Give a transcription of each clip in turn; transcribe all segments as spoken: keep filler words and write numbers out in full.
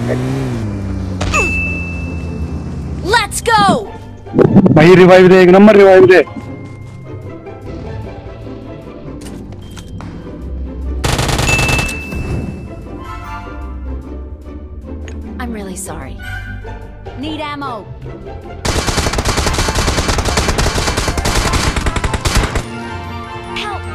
Let's go. भाई revive दे, एक नंबर रिवाइव दे। I'm really sorry. Need ammo. Help.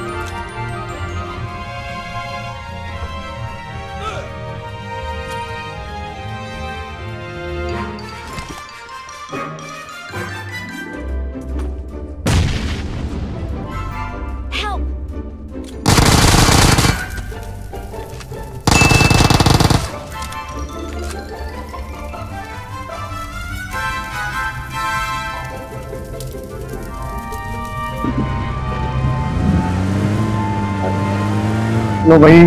Help. लो भाई,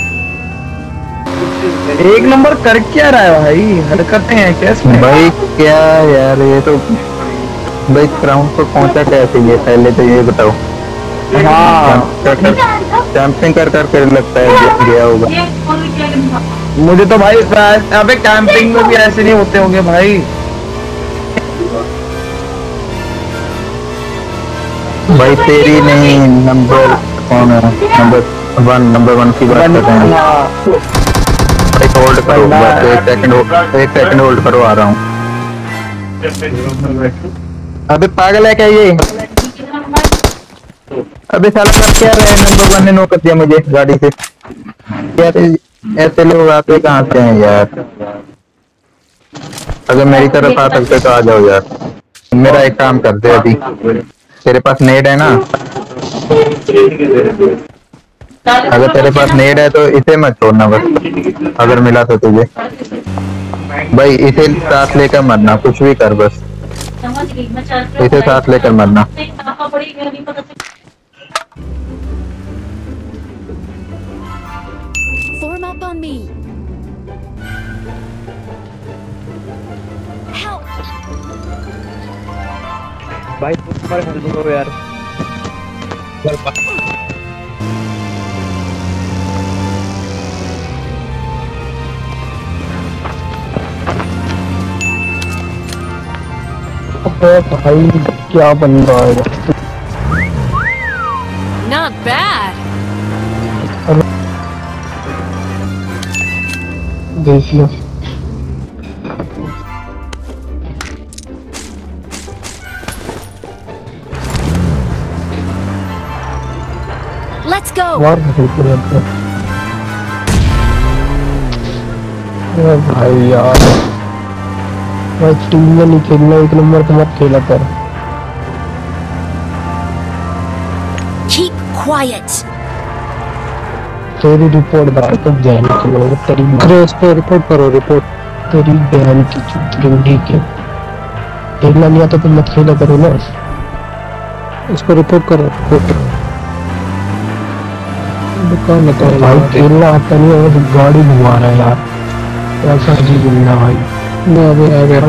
एक नंबर कर क्या रहा है भाई, हरकतें हैं कैसे भाई? क्या यार, ये तो भाई ग्राउंड पर पहुंचा कैसे ये, पहले तो ये बताओ। हाँ, कैंपिंग कर कर कर लगता है गया होगा। मुझे तो भाई अबे कैंपिंग में भी ऐसे नहीं होते होंगे भाई। भाई तेरी नहीं, नंबर कौन है? नंबर वन, नंबर वन की बात कर रहे हैं। एक होल्ड करो, बस एक सेकंड, एक सेकंड होल्ड करो, आ रहा हूँ। अबे पागल है क्या ये? अबे साला कर क्या रहे हैं? नंबर वन ने नो कर दिया मुझे गाड़ी से। यार ऐसे लोग आते कहाँ से हैं यार? अगर मेरी तरफ आ सकते तो आ जाओ यार। मेरा एक काम कर दे अभी, तेरे पास नेड है ना? अगर तेरे पास नेड है तो इसे मत छोड़ना बस, अगर मिला तो तुझे। भाई इसे साथ लेकर मरना, कुछ भी कर बस इसे साथ लेकर मरना। Form up on me. Help. भाई तुम्हारे हेल्प करो यार। भाई क्या बन रहा है? Not bad. देखिए Let's go. भाई यार, भाई टीम में नहीं खेलना, एक नंबर का मत खेला कर। Keep quiet. तेरी रिपोर्ट डाल तो बहन की लोग, तेरी क्रेस पे रिपोर्ट करो, रिपोर्ट तेरी बहन की चुटकी के। खेलना नहीं आता तो मत खेला करो ना, इसको रिपोर्ट करो। दुकान तो भाई खेलना आता नहीं है, गाड़ी घुमा रहा है यार, ऐसा जी बोलना भाई। मैं अभी आ गया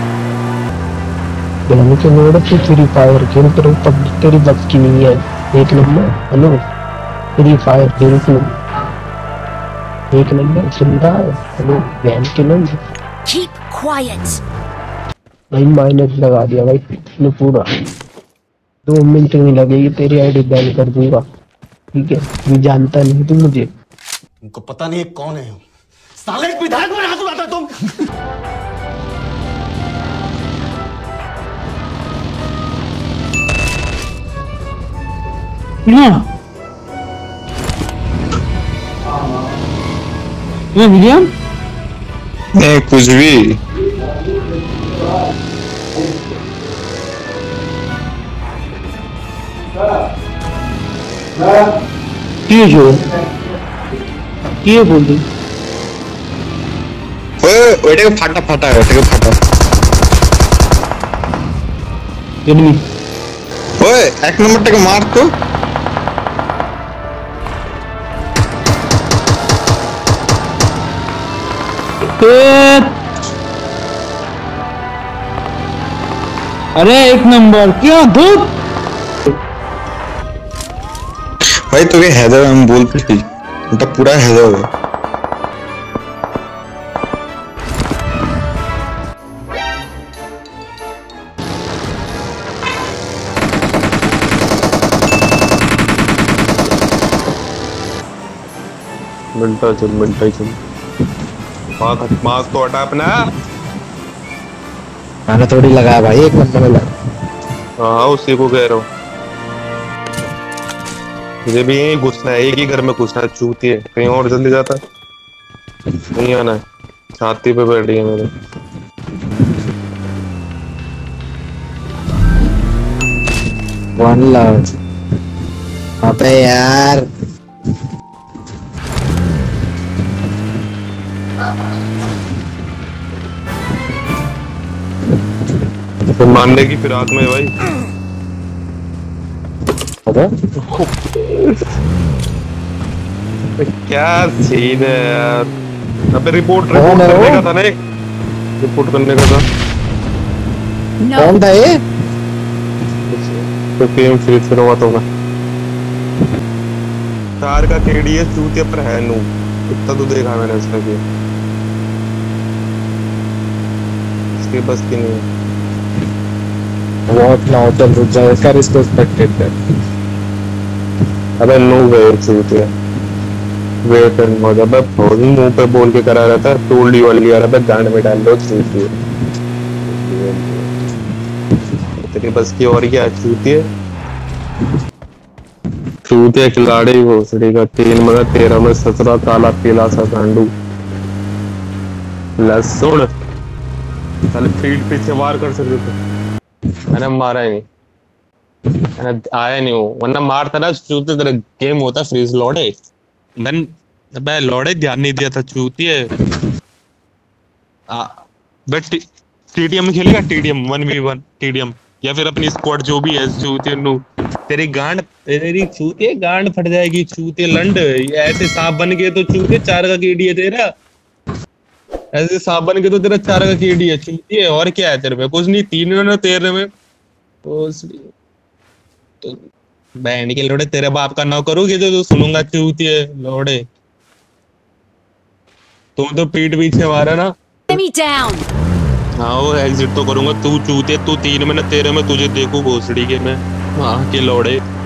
बहन के लोग तो फ्री फायर खेल करो, तब तेरी बस की नहीं है। एक नंबर हेलो, फ्री फायर खेल करो, एक नंबर सुन रहा है? हेलो बहन के लोग, Keep quiet. भाई माइनस लगा दिया भाई ने पूरा। दो मिनट नहीं लगेगी, तेरी आईडी बैन कर दूंगा, ठीक है? मैं जानता नहीं तुम मुझे। तुमको पता नहीं है कौन है, साले एक विधायक में हाथ उड़ाता तुम। ये विलियम नहीं कुछ भी। ये जो ये बोल दी ओए ওইটা ফাটা ফাটা ওইটা ফাটা एनिमी। ओए एक नंबरটাকে मार तो। अरे एक नंबर क्या धूप भाई তোকে হেদার আমি বলতেছি, এটা পুরা হেদার। मिलता चल मिलता ही चल। मार्क मार्क तो हटा अपना। मैंने थोड़ी लगाया भाई, एक बंदा में लगा। हाँ उसी को कह रहा हूँ। मुझे भी यही घुसना है, एक ही घर में घुसना है, चूती है कहीं और जल्दी जाता नहीं आना है। छाती पे बैठ रही है मेरे। One love. अबे यार तो मारने की फिराक में है भाई। अबे क्या सीन है यार। अबे रिपोर्ट कौन रिपोर्ट है करने वो? का था ना, एक रिपोर्ट करने का था। कौन था ये? तो गेम फ्रीज करवा तो मैं कार का केडी है, चूतिया पर है नू। इतना तो देखा मैंने इसका गेम, इसके बस की नहीं है। What now? चल रुक जा, इसका रिस्पेक्टेड है। अबे नो वे चूतिया वे पेन हो जा। अबे फोन मुंह पे बोल के करा रहता है, टोल्ड यू वाली यार। अबे गांड में डाल दो चूतिया, तेरी बस की और क्या चूतिया। चूतिया खिलाड़ी भोसड़ी का, तीन मगर तेरह में सत्रह काला पीला सा गांडू लहसुन। चल फील्ड पीछे वार कर सकते थे, मैंने मारा ही नहीं, मैंने आया नहीं हूँ, वरना मारता ना चूते। तेरा गेम होता फ्रीज लौड़े। मैं मैं लौड़े ध्यान नहीं दिया था चूती है। बट टीडीएम में खेलेगा, TDM one v one TDM, या फिर अपनी स्क्वाड जो भी है चूते नु। तेरी गांड तेरी चूते गांड फट जाएगी चूते लंड। ऐसे सांप बन गए तो चूते चार का केडी है तेरा। ऐसे सांप बन के तो तेरा चार का केडी है चूती है। और क्या है तेरे में? कुछ नहीं, तीन में तेरह में तो तो बैंड के लोड़े तेरे बाप का नाव करोगे तो, तो सुनूंगा चूती है लोड़े। तुम तो पीठ पीछे मारा ना। Enemy down. हाँ वो एग्जिट तो करूंगा, तू चूते तू तीन में ना तेरह में तुझे देखू भोसड़ी के मैं। हाँ के लोड़े।